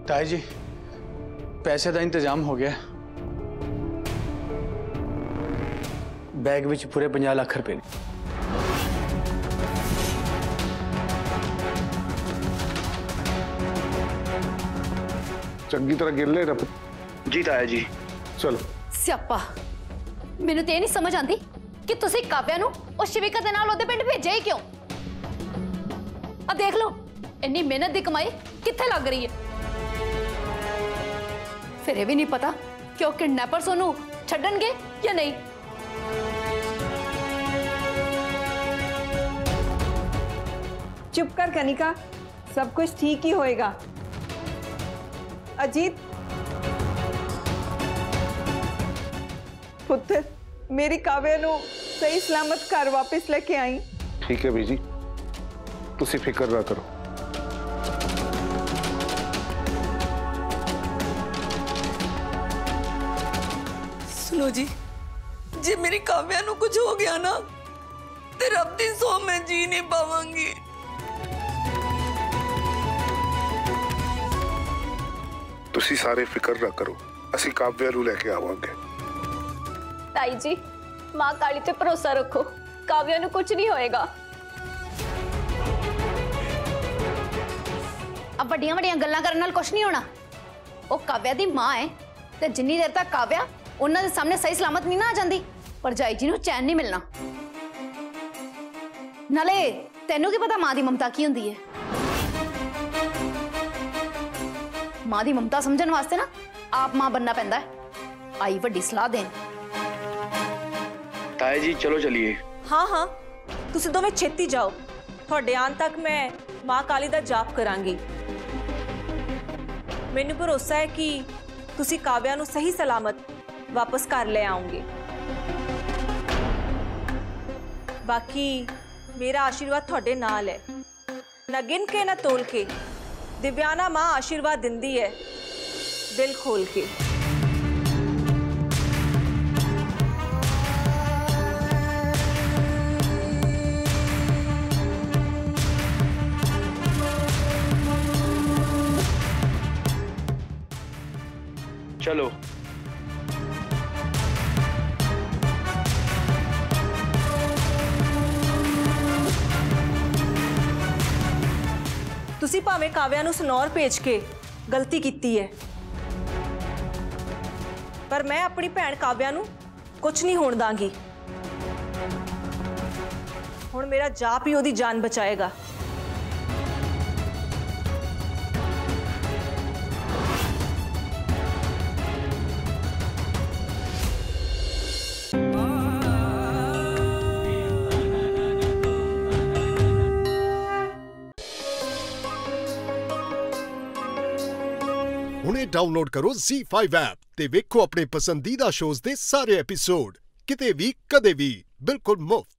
ताई जी पैसे का इंतजाम हो गया। बैग विच पूरे 50 लाख रुपए ने। चंगी तरह गिर ले रब। जी ताया जी। चलो सियापा मैनू तो नहीं समझ आती कि तुसी काव्या नू और शिविका दे नाल ओदे पिंड भेजा ही क्यों। आ देख लो इन्नी मेहनत दी कमाई कित्थे लग रही है। फिर ये भी नहीं पता कि वो किडनैपर्स ओनू छड्डणगे या नहीं। चुप कर कनिका, सब कुछ ठीक ही होएगा। अजीत पुत्र, मेरी काव्या नू सही सलामत घर वापस लेके आई। ठीक है बीजी, तुसी फिक्र ना करो। सुनो जी, जे मेरी काव्या नू कुछ हो गया ना ते रब दी सौ मैं जी नहीं पावांगी। तुसी सारे फिक्र ना करो, असी काव्या नू लेके आवांगे। ताई जी मां काली ते भरोसा रखो, काव्या नू कुछ नहीं होएगा। अब वड्डियां वड्डियां गल्लां करन नाल कुछ नहीं होना। वो काव्या दी मां है ते जिन्नी देर तक काव्या उन्हां दे सामने सही सलामत नहीं ना आ जांदी, भरजाई जी नू चैन नहीं मिलना। नाले तैनू की पता मां दी ममता की हुंदी है। मां दी ममता समझण वास्ते ना आप मां बनना पैंदा है। आई वड्डी सलाह देन। ताया जी चलो चलिए। हाँ हाँ तुसी दोवें छेती जाओ, तुहाडे आन तक मैं मां काली दा जाप करांगी। मैनू भरोसा है कि तुसी काव्या नू सही सलामत वापस घर ले आओगे। बाकी मेरा आशीर्वाद तुहाडे नाल है। ना गिन के ना तोल के दिव्याना मां आशीर्वाद दिंदी है, दिल खोल के। चलो तुसी भावें काव्या नू सनौर भेज के गलती कीती है, पर मैं अपनी भैन काव्या नू कुछ नहीं होण दांगी। हुण मेरा जाप ही ओदी जान बचाएगा। ਹੁਣੇ ਡਾਊਨਲੋਡ ਕਰੋ ZEE5 ਐਪ ਤੇ ਵੇਖੋ ਆਪਣੇ ਪਸੰਦੀਦਾ ਸ਼ੋਜ਼ ਦੇ ਸਾਰੇ ਐਪੀਸੋਡ ਕਿਤੇ ਵੀ ਕਦੇ ਵੀ ਬਿਲਕੁਲ ਮੁਫਤ।